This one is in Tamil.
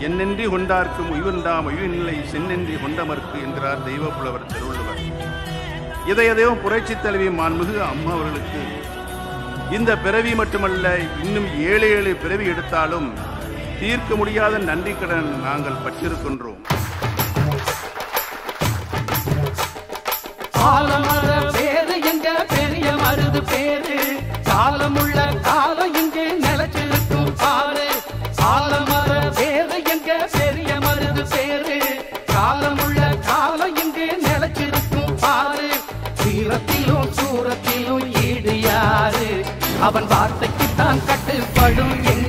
என்னென்றி கொண்டார்க்கும் உய்வென்றாம் உய்வில்லை சென்னென்றி கொண்டமர்க்கு என்கிறார் தெய்வ புலவர் திருவள்ளுவர். எதையதையோ புரட்சி தலைவி மாண்புமிகு அம்மா அவர்களுக்கு இந்த பிறவி மட்டுமல்ல, இன்னும் 7 பிறவி எடுத்தாலும் தீர்க்க முடியாத நன்றி கடன் நாங்கள் பற்றிருக்கின்றோம். காலமர பேரு எங்க பெரிய மருது பேரு, காலமுள்ள காலம் இங்கே நிலச்சிருக்கும் பாரு. காலமர பேரு எங்க பெரிய மருது பேரு, காலமுள்ள காலம் இங்கே நிலச்சிருக்கும் பாரு. சீரத்திலும் சூரத்திலும் ஈடு யாரு, அவன் வார்த்தைக்குத்தான் கட்டுப்படும்.